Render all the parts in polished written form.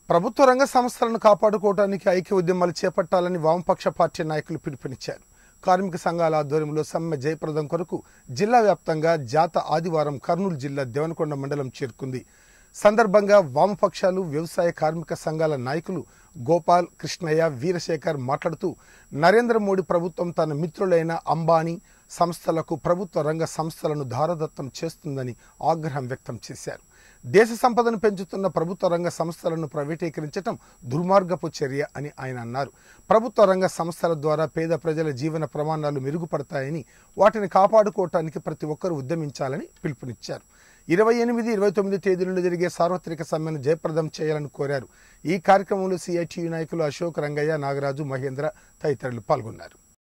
ప్రభుత్వ రంగ సంస్థలను కాపాడుకోవడానికి ఐక్య ఉద్యమాలు చేపట్టాలని వామపక్ష పార్టీ నాయకులు పిలుపునిచ్చారు. కార్మిక సంఘాల ఆధ్వర్యంలో సమ్మె జయప్రదం కొరకు జిల్లా వ్యాప్తంగా జాత ఆదివారం కర్నూలు జిల్లా దేవనకొండ మండలం చేరుకుంది. సందర్భంగా వామపక్షాలు, వ్యవసాయ కార్మిక సంఘాల నాయకులు గోపాల్, కృష్ణయ్య, వీరశేఖర్ మాట్లాడుతూ నరేంద్ర మోడీ ప్రభుత్వం తన మిత్రులైన అంబానీ సంస్థలకు ప్రభుత్వ రంగ సంస్థలను ధారదత్తం చేస్తుందని ఆగ్రహం వ్యక్తం చేశారు. దేశ సంపదను పెంచుతున్న ప్రభుత్వ రంగ సంస్థలను ప్రైవేటీకరించడం దుర్మార్గపు చర్య అని ఆయన అన్నారు. ప్రభుత్వ రంగ సంస్థల ద్వారా పేద ప్రజల జీవన ప్రమాణాలు మెరుగుపడతాయని, వాటిని కాపాడుకోవటానికి ప్రతి ఒక్కరూ ఉద్యమించాలని పిలుపునిచ్చారు. 28, 29 తేదీలలో జరిగే సార్వత్రిక సమ్మెను జయప్రదం చేయాలని కోరారు. ఈ కార్యక్రమంలో సిఐటియు నాయకులు అశోక్, రంగయ్య, నాగరాజు, మహేంద్ర తదితరులు పాల్గొన్నారు.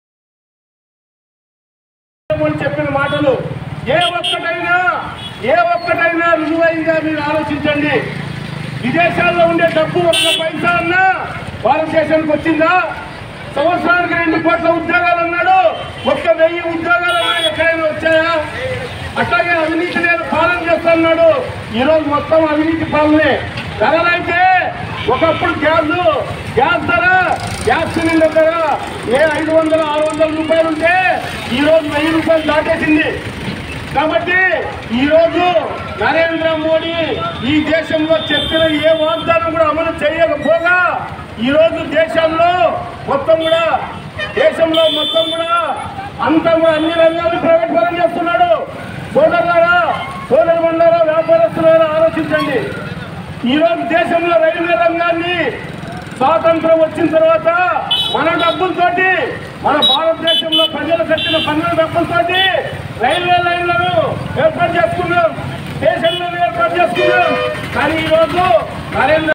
చెప్పిన మాటలు ఏ ఒక్కటైనా రుజువైందా మీరు ఆలోచించండి. విదేశాల్లో ఉండే డబ్బు ఒక్క పైసా అన్నా భారతదేశానికి వచ్చిందా? సంవత్సరానికి 2 కోట్ల ఉద్యోగాలు అన్నాడు, 1000 ఉద్యోగాలు అన్నా ఎక్కడైనా వచ్చాయా? అట్లాగే అవినీతి నేను పాలన చేస్తున్నాడు. ఈరోజు మొత్తం అవినీతి పాలనే. ధరలైతే ఒకప్పుడు గ్యాస్ ధర, గ్యాస్ సిలిండర్ ధర 500, 600 రూపాయలు ఉంటే ఈరోజు 1000 రూపాయలు దాటేసింది. కాబట్టి ఈరోజు నరేంద్ర మోడీ ఈ దేశంలో చెప్పిన ఏ వాగ్దానం కూడా అమలు చేయకపోగా ఈరోజు దేశంలో మొత్తం కూడా అంతా కూడా అన్ని రంగాలను ప్రైవేట్ పరం చేస్తున్నాడు. సోదరులారా, వ్యాపారస్తులారా ఆలోచించండి. ఈరోజు దేశంలో రైల్వే రంగాన్ని స్వాతంత్రం వచ్చిన తర్వాత మన డబ్బులతోటి, మన భారతదేశంలో ప్రజలు కట్టిన పన్నుల డబ్బులతోటి రైల్వే లైన్లను ఏర్పాటు చేసుకున్నాం, స్టేషన్లను ఏర్పాటు చేసుకున్నాం. కానీ ఈరోజు నరేంద్ర